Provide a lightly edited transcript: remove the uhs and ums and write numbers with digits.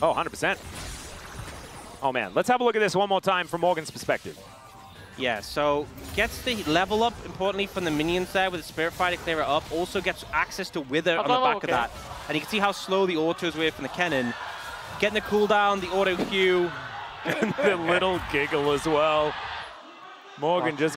Oh, 100%. Oh, man. Let's have a look at this one more time from Morgan's perspective. Yeah, so gets the level up, importantly, from the minions there with the Spirit Fire to clear it up. Also gets access to Wither on the back of that. And you can see how slow the autos were from the cannon. Getting the cooldown, the auto Q. And the little giggle as well. Morgan just